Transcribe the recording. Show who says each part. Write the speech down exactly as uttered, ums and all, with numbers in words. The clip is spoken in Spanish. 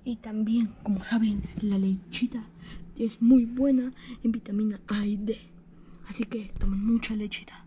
Speaker 1: Y también, como saben, la lechita es muy buena en vitamina A y D. Así que tomen mucha lechita.